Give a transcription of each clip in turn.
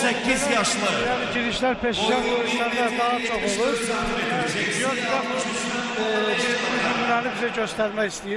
18 yaşlı. Yani girişler peşinen vuruşlarla daha çok olur. Gözbak ürünlerini bize göstermek istiyor.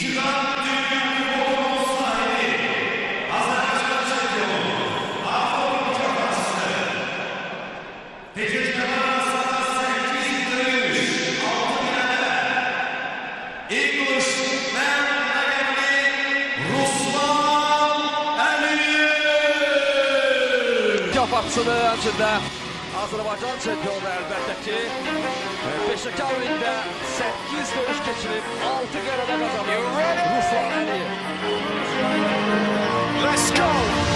Kapatsın öncündə Azərbaycan çempionu əlbəttə ki Peşəkar ringdə 8 döyüş keçirib 6 qələbə qazanır Ruslan Əliyev. Let's go!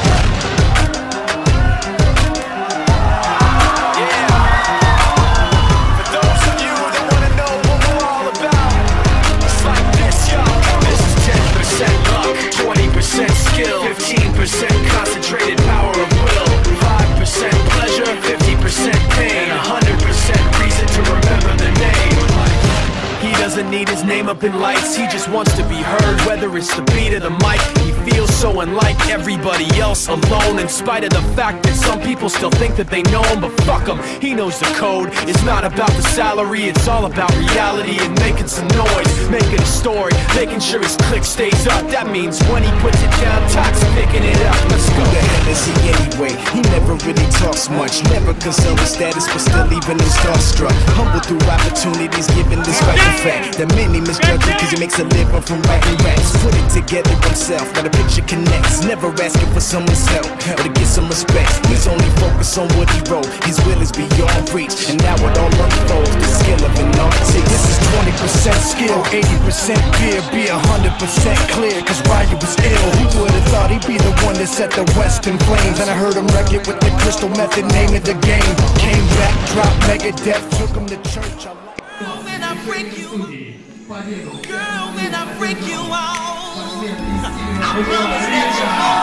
Skill, 15% concentrated power of will, 5% pleasure, 50% pain, 100% reason to remember the name. He doesn't need his name up in lights, he just wants to be heard, whether it's the beat of the mic. He feels so unlike everybody else, alone, in spite of the fact that some people still think that they know him, but fuck him, he knows the code. It's not about the salary, it's all about reality and making some noise, making a story, making sure his click stays up. That means when he puts it down, Tox picking it up. Let's go. Who the hell is he anyway? He never really talks much, never concerned with status, but still even him starstruck. Humble through opportunities, given despite the fact that many misjudge him cause he makes a living from writing raps. Put it together himself, now the picture connects. Never asking for someone's help or to get some respect. He's only focused on what he wrote. His will is beyond reach, and now it all unfolds. The skill of an artist. This is 20% skill, 80% fear. Be 100% clear, cause Ryu was ill. Who would've thought he'd be the one that set the West in flames? And I heard him wreck it with the crystal method, name of the game. Came back, dropped Megadeth, took him to church. When I break you, girl, when I break you out, I promise that you